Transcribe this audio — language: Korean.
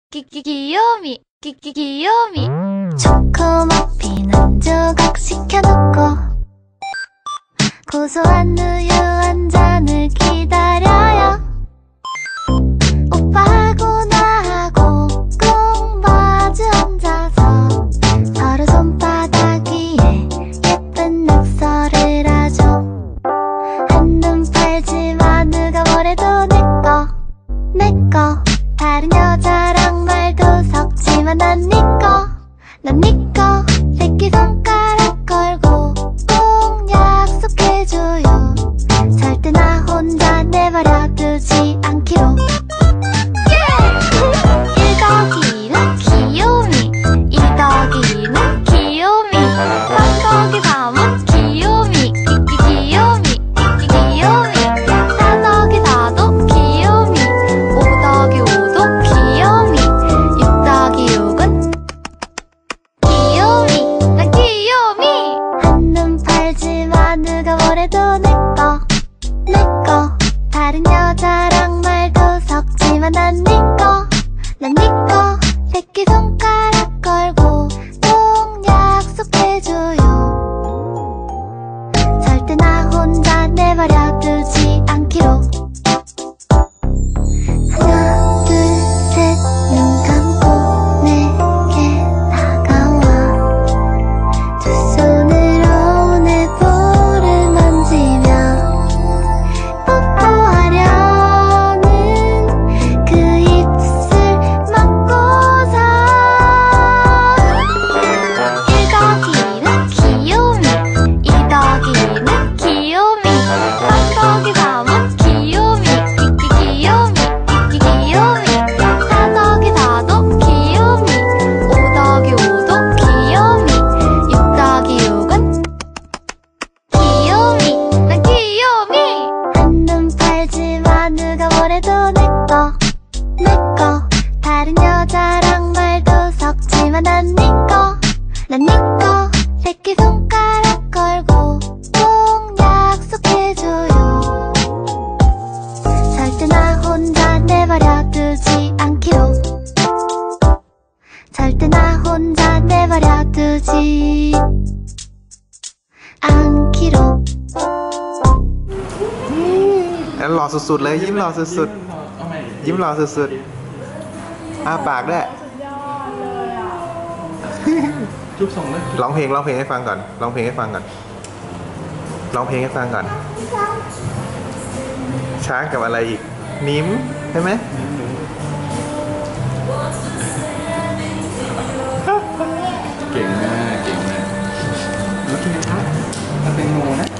귀요미 귀요미 초코머핀 한 조각 시켜놓고 고소한 우유 한 잔을 기다려요. 오빠하고 나하고 꼭 마주 앉아서 서로 손바닥 위에 예쁜 낙서를 하죠. 한눈 팔지마 누가 뭐래도 내꺼 다른 여자랑 말도 섞지마 난 니꺼 새끼손가락 걸고 꼭 약속해줘요. 절대 나 혼자 내버려두지 않기로. 1 더하기는 귀요미 2 더하기는 귀요미 3 더하기 3은 귀요미 귀요미 4 더하기 4도 귀요미 5 더하기 5도 귀요미 6 더하기 6은 귀요미 난 귀요미. 한눈 팔지마 누가 뭐래도 내꺼 다른 여자랑 말도 섞지마 난 니꺼 새끼손가락 걸고 꼭 약속해줘요. 절대 나 혼자 내버려두지 않기로. 하나 둘 셋 눈 감고 내게 다가와 두 손으로 내 볼을 만지며 뽀뽀하려는 그 입술 막고서 1 더하기는 귀요미 2 더하기는 귀요미 3 더하기 3은 귀요미 귀요미 4 더하기 4도 귀요미 5 더하기 5도 귀요미 6 더하기 6은 귀요미 난 귀요미. 한눈 팔지마 누가 뭐래도 내꺼 다른 여자랑 말도 섞지마 난 니꺼 새끼손가락 걸고 꼭 약속해줘요. 절대 나 혼자 내버려두지 않기로. 절대 나 혼자 내버려두지 않기로. หล่อสุดๆเลยยิ้มหล่อสุดๆยิ้มหล่อสุดๆอ้าปากด้วยจุ๊บส่งเลยร้องเพลงให้ฟังก่อนร้องเพลงให้ฟังก่อนช้างกับอะไรอีกนิ้มใช่ไหมเก่งมากแล้วกินครับถ้าเป็นโมนะ